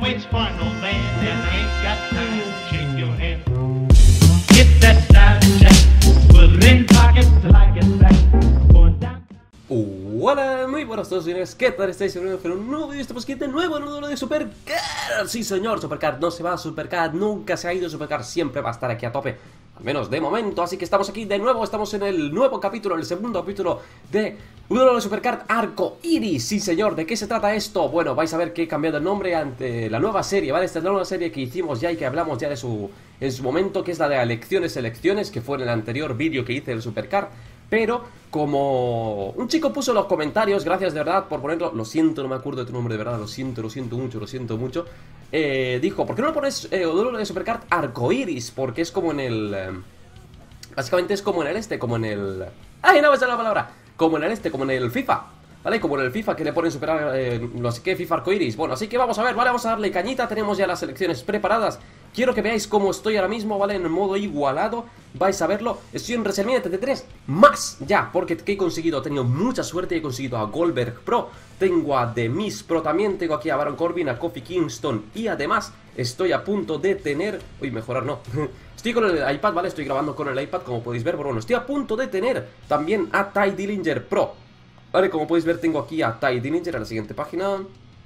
waits for no man and ain't got time to shake your hand. Get that style check, put it in pockets like it's back. Going down. Hola, muy buenas a todos, señores. ¿Qué tal estáis? Bienvenidos a un nuevo vídeo. Estamos aquí de nuevo en un duelo de Supercard. Sí, señor, Supercard no se va. Supercard nunca se ha ido. Supercard siempre va a estar aquí a tope, al menos de momento. Así que estamos aquí de nuevo. Estamos en el nuevo capítulo, el segundo capítulo de un duelo de Supercard Arco Iris. Sí, señor. ¿De qué se trata esto? Bueno, vais a ver que he cambiado el nombre ante la nueva serie, ¿vale? Esta es la nueva serie que hicimos ya y que hablamos ya de en su momento, que es la de elecciones, que fue en el anterior vídeo que hice del Supercard. Pero como un chico puso en los comentarios, gracias de verdad por ponerlo, lo siento, no me acuerdo de tu nombre de verdad, lo siento mucho, dijo, ¿por qué no lo pones duelo de Supercard Arcoiris? Porque es como en el... básicamente es como en el como en el... ¡ay, no me sale la palabra! Como en el como en el FIFA, ¿vale? Como en el FIFA que le ponen superar, no sé qué, FIFA Arcoiris. Bueno, así que vamos a ver, ¿vale? Vamos a darle cañita, tenemos ya las selecciones preparadas. Quiero que veáis cómo estoy ahora mismo, ¿vale? En el modo igualado, vais a verlo. Estoy en WrestleMania 33 más ya, porque ¿qué he conseguido? He tenido mucha suerte, he conseguido a Goldberg Pro, tengo a The Miz Pro también, tengo aquí a Baron Corbin, a Kofi Kingston y además estoy a punto de tener... uy, mejorar no. Estoy con el iPad, ¿vale? Estoy grabando con el iPad, como podéis ver, pero bueno, estoy a punto de tener también a Tye Dillinger Pro, ¿vale? Como podéis ver, tengo aquí a Tye Dillinger en la siguiente página.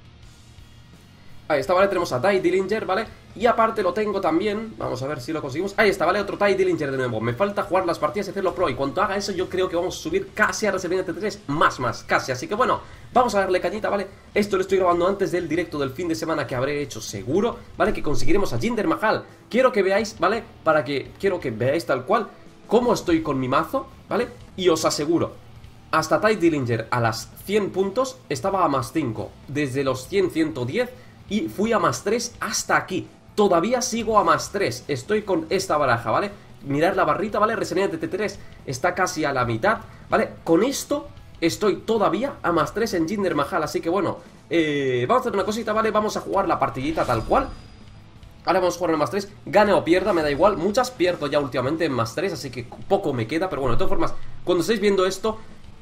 Ahí está, ¿vale? Tenemos a Tye Dillinger, ¿vale? Y aparte lo tengo también, vamos a ver si lo conseguimos. Ahí está, ¿vale? Otro Tye Dillinger de nuevo. Me falta jugar las partidas y hacerlo pro. Y cuando haga eso yo creo que vamos a subir casi a WrestleMania 33 más, casi. Así que bueno, vamos a darle cañita, ¿vale? Esto lo estoy grabando antes del directo del fin de semana que habré hecho seguro, ¿vale? Que conseguiremos a Jinder Mahal. Quiero que veáis, ¿vale? Quiero que veáis tal cual cómo estoy con mi mazo, ¿vale? Y os aseguro, hasta Tye Dillinger a las 100 puntos estaba a más 5. Desde los 100, 110 y fui a más 3 hasta aquí. Todavía sigo a más 3. Estoy con esta baraja, ¿vale? Mirad la barrita, ¿vale? WrestleMania TT3 está casi a la mitad, ¿vale? Con esto estoy todavía a más 3 en Jinder Mahal. Así que bueno, vamos a hacer una cosita, ¿vale? Vamos a jugar la partidita tal cual. Ahora vamos a jugar en más 3, gane o pierda, me da igual. Muchas pierdo ya últimamente en más 3, así que poco me queda. Pero bueno, de todas formas, cuando estéis viendo esto,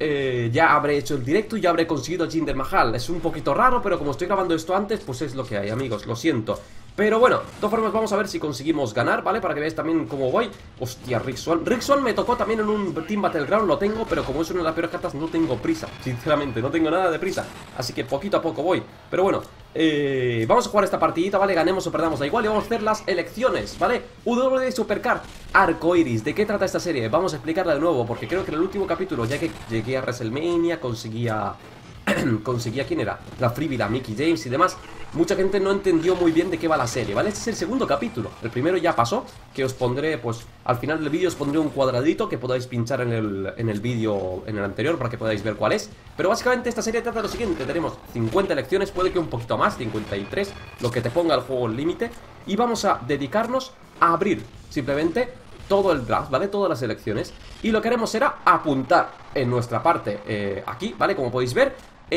ya habré hecho el directo y ya habré conseguido a Jinder Mahal. Es un poquito raro, pero como estoy grabando esto antes, pues es lo que hay, amigos, lo siento. Pero bueno, de todas formas vamos a ver si conseguimos ganar, ¿vale? Para que veáis también cómo voy. Hostia, Rick Swann me tocó también en un Team Battleground, lo tengo, pero como es una de las peores cartas no tengo prisa. Sinceramente, no tengo nada de prisa. Así que poquito a poco voy. Pero bueno, vamos a jugar esta partidita, ¿vale? Ganemos o perdamos, da igual. Y vamos a hacer las elecciones, ¿vale? W de Supercard Arcoiris. ¿De qué trata esta serie? Vamos a explicarla de nuevo, porque creo que en el último capítulo, ya que llegué a WrestleMania, conseguía, ¿quién era? La Freebie, la Mickie James y demás. Mucha gente no entendió muy bien de qué va la serie, ¿vale? Este es el segundo capítulo. El primero ya pasó, que os pondré, pues, al final del vídeo os pondré un cuadradito que podáis pinchar en el vídeo, en el anterior, para que podáis ver cuál es. Pero básicamente esta serie trata de lo siguiente. Tenemos 50 elecciones, puede que un poquito más, 53, lo que te ponga el juego límite. Y vamos a dedicarnos a abrir, simplemente, todo el draft, ¿vale? Todas las elecciones. Y lo que haremos será apuntar en nuestra parte, aquí, ¿vale? Como podéis ver,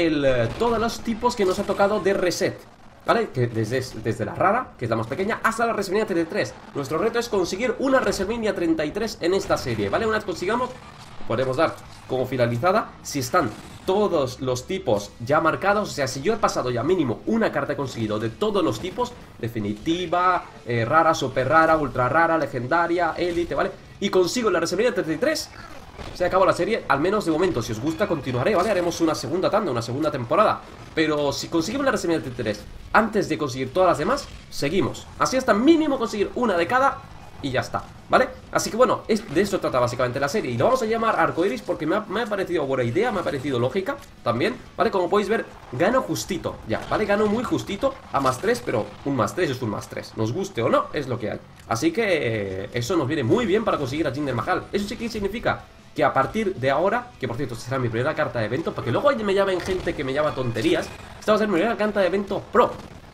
todos los tipos que nos ha tocado de reset, ¿vale? Que desde la rara, que es la más pequeña, hasta la WrestleMania 33. Nuestro reto es conseguir una WrestleMania 33 en esta serie, ¿vale? Una vez consigamos, podemos dar como finalizada si están todos los tipos ya marcados. O sea, si yo he pasado ya mínimo una carta, he conseguido de todos los tipos: definitiva, rara, super rara, ultra rara, legendaria, élite, ¿vale? Y consigo la WrestleMania 33, se acabó la serie, al menos de momento. Si os gusta continuaré, ¿vale? Haremos una segunda tanda, una segunda temporada. Pero si conseguimos la WrestleMania 33 antes de conseguir todas las demás, seguimos. Así hasta mínimo conseguir una de cada y ya está, ¿vale? Así que bueno, de eso trata básicamente la serie. Y lo vamos a llamar Arcoiris porque me ha parecido buena idea, me ha parecido lógica también, ¿vale? Como podéis ver, gano justito, ya, ¿vale? Gano muy justito a más 3, pero un más 3 es un más 3. Nos guste o no, es lo que hay. Así que eso nos viene muy bien para conseguir a Jinder Mahal. Eso sí que significa que a partir de ahora, que por cierto será mi primera carta de evento, porque luego me llamen gente que me llama tonterías, esta va a ser mi primera carta de evento pro.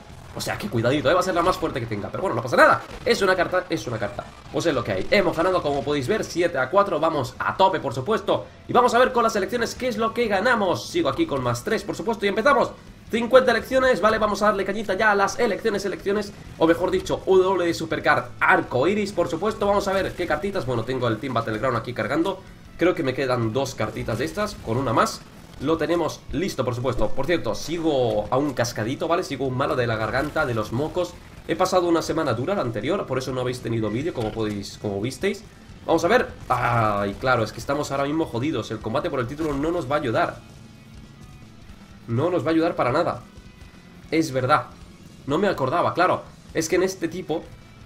O sea, que cuidadito, va a ser la más fuerte que tenga. Pero bueno, no pasa nada, es una carta, pues es lo que hay. Hemos ganado, como podéis ver, 7-4, vamos a tope, por supuesto. Y vamos a ver con las elecciones qué es lo que ganamos. Sigo aquí con más 3, por supuesto, y empezamos. 50 elecciones, vale, vamos a darle cañita ya a las elecciones, o mejor dicho, W de Supercard Arcoiris, por supuesto. Vamos a ver qué cartitas. Bueno, tengo el Team Battleground aquí cargando. Creo que me quedan 2 cartitas de estas, con una más. lo tenemos listo, por supuesto. Por cierto, sigo a un cascadito, ¿vale? Sigo un malo de la garganta, de los mocos. He pasado una semana dura la anterior, por eso no habéis tenido vídeo, como visteis. Vamos a ver. Ay, claro, es que estamos ahora mismo jodidos. El combate por el título no nos va a ayudar. No nos va a ayudar para nada. Es verdad. No me acordaba, claro. Es que en este tipo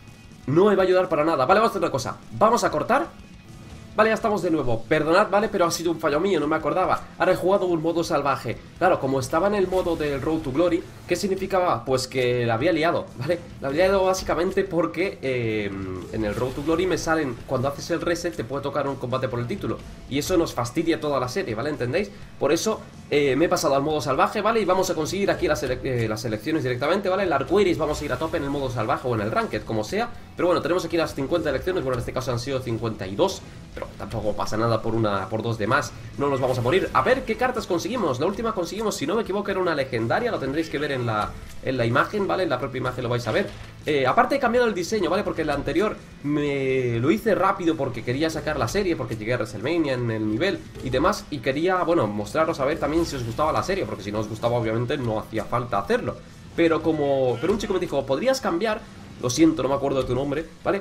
no me va a ayudar para nada. Vale, vamos a hacer una cosa. Vamos a cortar. Vale, ya estamos de nuevo. Perdonad, vale, pero ha sido un fallo mío, no me acordaba. Ahora he jugado un modo salvaje. Claro, como estaba en el modo del Road to Glory, ¿qué significaba? Pues que la había liado, ¿vale? La había liado básicamente porque en el Road to Glory me salen, cuando haces el reset te puede tocar un combate por el título. Y eso nos fastidia toda la serie, ¿vale? ¿Entendéis? Por eso me he pasado al modo salvaje, ¿vale? Y vamos a conseguir aquí las elecciones directamente, ¿vale? El arcoiris vamos a ir a tope en el modo salvaje o en el ranked, como sea. Pero bueno, tenemos aquí las 50 elecciones, bueno, en este caso han sido 52, pero tampoco pasa nada por dos de más, no nos vamos a morir. A ver qué cartas conseguimos. La última conseguimos, si no me equivoco, era una legendaria, lo tendréis que ver en la imagen, ¿vale? En la propia imagen lo vais a ver. Aparte he cambiado el diseño, ¿vale? Porque el anterior me lo hice rápido porque quería sacar la serie, porque llegué a WrestleMania en el nivel y demás, y quería, bueno, mostraros a ver también si os gustaba la serie, porque si no os gustaba obviamente no hacía falta hacerlo. Pero un chico me dijo, ¿podrías cambiar? Lo siento, no me acuerdo de tu nombre, ¿vale?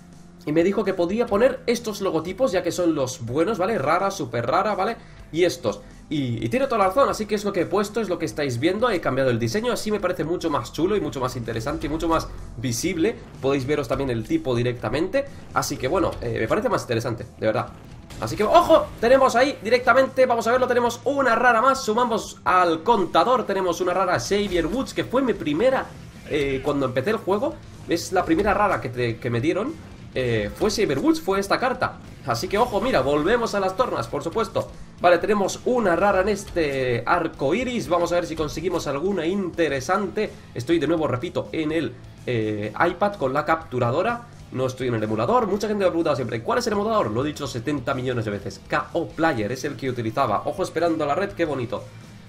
Y me dijo que podía poner estos logotipos, ya que son los buenos, ¿vale? Rara, súper rara, ¿vale? Y estos. Y tiene toda la razón, así que es lo que he puesto, es lo que estáis viendo. He cambiado el diseño, así me parece mucho más chulo y mucho más interesante y mucho más visible. Podéis veros también el tipo directamente. Así que bueno, me parece más interesante, de verdad. Así que, ¡ojo! Tenemos ahí directamente, vamos a verlo, tenemos una rara más. Sumamos al contador, tenemos una rara Xavier Woods, que fue mi primera, cuando empecé el juego. Es la primera rara que me dieron. Fue Xavier Woods, fue esta carta. Así que ojo, mira, volvemos a las tornas, por supuesto. Vale, tenemos una rara en este arco iris. Vamos a ver si conseguimos alguna interesante. Estoy de nuevo, repito, en el iPad con la capturadora. No estoy en el emulador. Mucha gente me ha preguntado siempre, ¿cuál es el emulador? Lo he dicho 70 millones de veces. KO Player es el que utilizaba. Ojo, esperando a la red, qué bonito.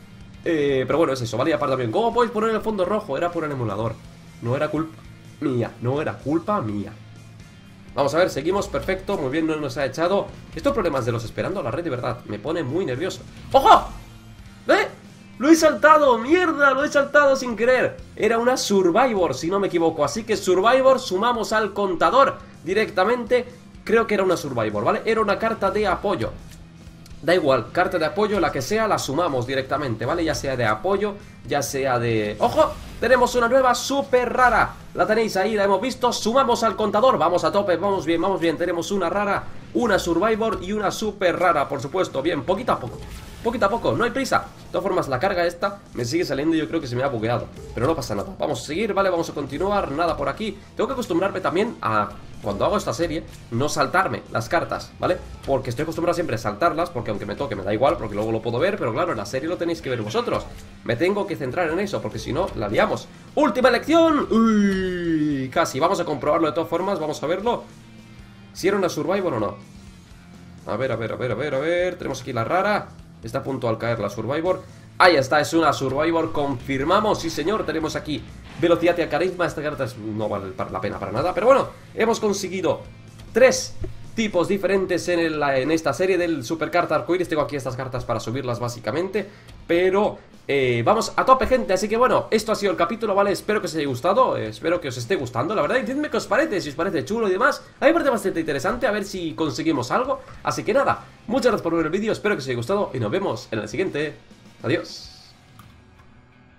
Pero bueno, es eso, vale, aparte también. ¿Cómo podéis poner el fondo rojo? Era por el emulador. No era culpa mía, no era culpa mía. Vamos a ver, seguimos, perfecto, muy bien, no nos ha echado. Estos problemas de los esperando a la red, de verdad, me pone muy nervioso. ¡Ojo! ¿Eh? ¡Lo he saltado! ¡Mierda! Lo he saltado sin querer. Era una Survivor, si no me equivoco. Así que Survivor, sumamos al contador directamente. Creo que era una Survivor, ¿vale? Era una carta de apoyo. Da igual, carta de apoyo, la que sea, la sumamos directamente, ¿vale? Ya sea de apoyo, ya sea de... ¡Ojo! Tenemos una nueva súper rara. La tenéis ahí, la hemos visto. Sumamos al contador, vamos a tope, vamos bien, vamos bien. Tenemos una rara, una Survivor y una súper rara, por supuesto. Bien, poquito a poco. Poquito a poco, no hay prisa. De todas formas, la carga esta me sigue saliendo y yo creo que se me ha bugueado. Pero no pasa nada. Vamos a seguir, ¿vale? Vamos a continuar. Nada por aquí. Tengo que acostumbrarme también a, cuando hago esta serie, no saltarme las cartas, ¿vale? Porque estoy acostumbrado siempre a saltarlas, porque aunque me toque me da igual, porque luego lo puedo ver. Pero claro, en la serie lo tenéis que ver vosotros. Me tengo que centrar en eso, porque si no, la liamos. ¡Última elección! ¡Uy! Casi. Vamos a comprobarlo de todas formas. Vamos a verlo. Si era una Survivor o no. A ver, a ver, a ver, a ver, a ver. Tenemos aquí la rara. Está a punto al caer la Survivor. Ahí está, es una Survivor. Confirmamos, sí señor. Tenemos aquí velocidad y carisma. Esta carta no vale la pena para nada. Pero bueno, hemos conseguido 3 tipos diferentes en esta serie del Supercarta Arcoiris. Tengo aquí estas cartas para subirlas básicamente. Pero vamos a tope, gente. Así que bueno, esto ha sido el capítulo, ¿vale? Espero que os haya gustado, espero que os esté gustando, la verdad. Decidme qué os parece, si os parece chulo y demás. A mí me parece bastante interesante, a ver si conseguimos algo. Así que nada, muchas gracias por ver el vídeo, espero que os haya gustado y nos vemos en el siguiente. Adiós.